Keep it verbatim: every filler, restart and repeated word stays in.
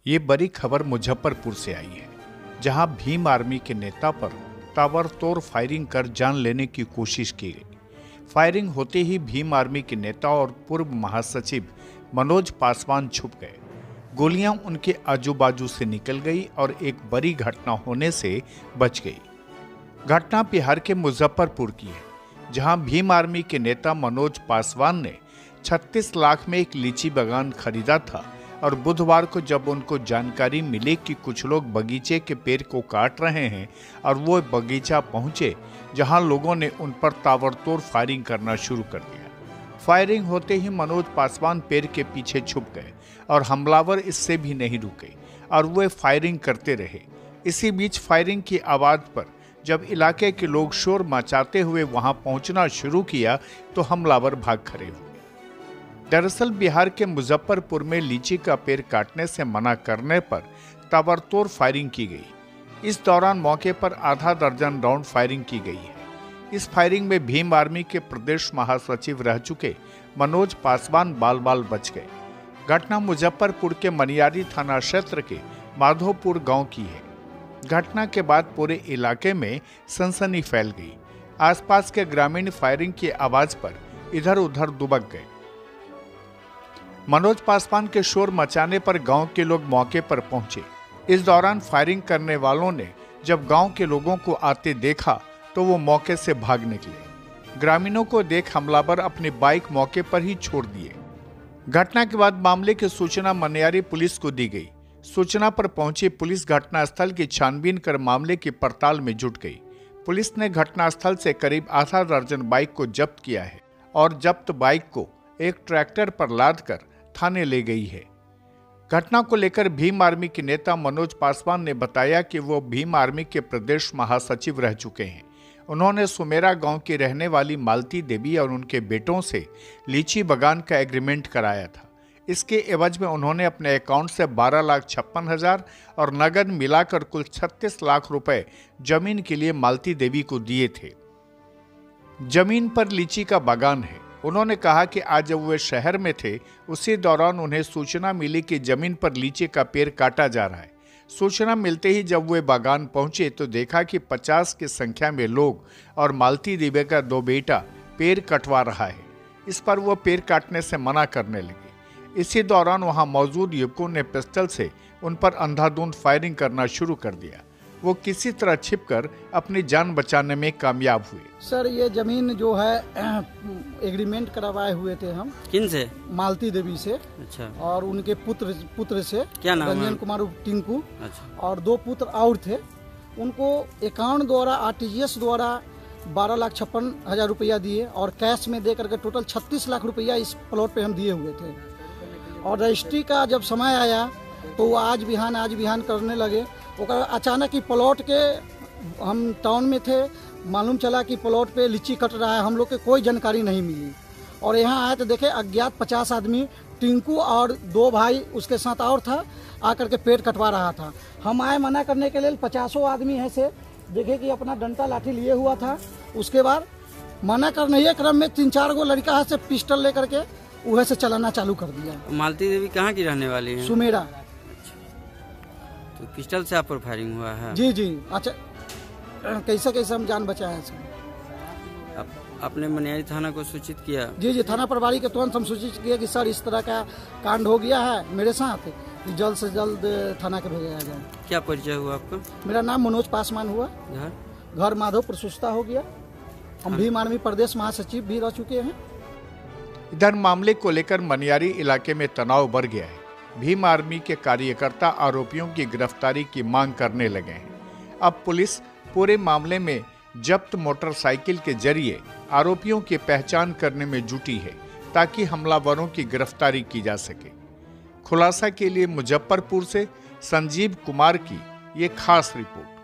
ये बड़ी खबर मुजफ्फरपुर से आई है, जहां भीम आर्मी के नेता पर ताबड़तोड़ फायरिंग कर जान लेने की कोशिश की गई। फायरिंग होते ही भीम आर्मी के नेता और पूर्व महासचिव मनोज पासवान छुप गए। गोलियां उनके आजू बाजू से निकल गई और एक बड़ी घटना होने से बच गई। घटना बिहार के मुजफ्फरपुर की है, जहां भीम आर्मी के नेता मनोज पासवान ने छत्तीस लाख में एक लीची बागान खरीदा था और बुधवार को जब उनको जानकारी मिली कि कुछ लोग बगीचे के पेड़ को काट रहे हैं और वो बगीचा पहुंचे, जहां लोगों ने उन पर ताबड़तोड़ फायरिंग करना शुरू कर दिया। फायरिंग होते ही मनोज पासवान पेड़ के पीछे छुप गए और हमलावर इससे भी नहीं रुके और वे फायरिंग करते रहे। इसी बीच फायरिंग की आवाज पर जब इलाके के लोग शोर मचाते हुए वहां पहुंचना शुरू किया तो हमलावर भाग खड़े हुए। दरअसल बिहार के मुजफ्फरपुर में लीची का पेड़ काटने से मना करने पर ताबड़तोड़ फायरिंग की गई। इस दौरान मौके पर आधा दर्जन राउंड फायरिंग की गई है। इस फायरिंग में भीम आर्मी के प्रदेश महासचिव रह चुके मनोज पासवान बाल बाल बच गए। घटना मुजफ्फरपुर के मनियारी थाना क्षेत्र के माधोपुर गांव की है। घटना के बाद पूरे इलाके में सनसनी फैल गई। आसपास के ग्रामीण फायरिंग की आवाज पर इधर उधर दुबक गए। मनोज पासवान के शोर मचाने पर गांव के लोग मौके पर पहुंचे। इस दौरान फायरिंग करने वालों ने जब गांव के लोगों को आते देखा तो वो मौके से भाग निकले। ग्रामीणों को देख हमलावर अपनी बाइक मौके पर ही छोड़ दिए। घटना के बाद मामले की सूचना मनियारी पुलिस को दी गई। सूचना पर पहुंची पुलिस घटनास्थल की छानबीन कर मामले की पड़ताल में जुट गई। पुलिस ने घटनास्थल से करीब आधा दर्जन बाइक को जब्त किया है और जब्त बाइक को एक ट्रैक्टर पर लादकर थाने ले गई है। घटना को लेकर भीम आर्मी के नेता मनोज पासवान ने बताया कि वो भीम आर्मी के प्रदेश महासचिव रह चुके हैं। उन्होंने सुमेरा गांव की रहने वाली मालती देवी और उनके बेटों से लीची बागान का एग्रीमेंट कराया था। इसके एवज में उन्होंने अपने अकाउंट से बारह लाख छप्पन हजार और नगद मिलाकर कुल छत्तीस लाख रुपए जमीन के लिए मालती देवी को दिए थे। जमीन पर लीची का बागान है। उन्होंने कहा कि आज जब वे शहर में थे उसी दौरान उन्हें सूचना मिली कि जमीन पर लीची का पेड़ काटा जा रहा है। सूचना मिलते ही जब वे बागान पहुंचे तो देखा कि पचास की संख्या में लोग और मालती देवी का दो बेटा पेड़ कटवा रहा है। इस पर वो पेड़ काटने से मना करने लगे। इसी दौरान वहां मौजूद युवकों ने पिस्टल से उन पर अंधाधुंध फायरिंग करना शुरू कर दिया। वो किसी तरह छिपकर अपनी जान बचाने में कामयाब हुए। सर, ये जमीन जो है एग्रीमेंट करवाए हुए थे हम। किन से? मालती देवी से। अच्छा। और उनके पुत्र पुत्र से। क्या नाम? रंजन कुमार टिंकू। अच्छा। और दो पुत्र और थे। उनको अकाउंट द्वारा आरटीजीएस द्वारा बारह लाख छप्पन हजार रुपया दिए और कैश में दे करके टोटल छत्तीस लाख रुपया इस प्लॉट पे हम दिए हुए थे। और रजिस्ट्री का जब समय आया तो वो आज बिहान आज बिहान करने लगे। अचानक ही प्लॉट के हम टाउन में थे, मालूम चला कि प्लॉट पे लीची कट रहा है। हम लोग के कोई जानकारी नहीं मिली और यहाँ आए तो देखे अज्ञात पचास आदमी, टिंकू और दो भाई उसके साथ और था, आकर के पेड़ कटवा रहा था। हम आए मना करने के लिए, पचासों आदमी है से देखे कि अपना डंटा लाठी लिए हुआ था। उसके बाद मना करने के क्रम में तीन चार गो लड़का है से पिस्टल लेकर के वह से चलाना चालू कर दिया। मालती देवी कहाँ की रहने वाली है? सुमेरा। तो पिस्टल से आप पर फायरिंग हुआ है? जी जी। अच्छा, कैसे कैसे हम जान बचाए हैं। आप, आपने मनियारी थाना को सूचित किया? जी जी, थाना प्रभारी के तुरंत हम सूचित किया कि सर इस तरह का कांड हो गया है मेरे साथ, कि जल्द से जल्द थाना के भेजा जाए। क्या परिचय हुआ आपका? मेरा नाम मनोज पासवान हुआ। घर घर माधोपुर सुस्ता हो गया। हम भीम आर्मी प्रदेश महासचिव भी रह चुके हैं। इधर मामले को लेकर मनियारी इलाके में तनाव बढ़ गया है। भीम आर्मी के कार्यकर्ता आरोपियों की गिरफ्तारी की मांग करने लगे हैं। अब पुलिस पूरे मामले में जब्त मोटरसाइकिल के जरिए आरोपियों की पहचान करने में जुटी है ताकि हमलावरों की गिरफ्तारी की जा सके। खुलासा के लिए मुजफ्फरपुर से संजीव कुमार की ये खास रिपोर्ट।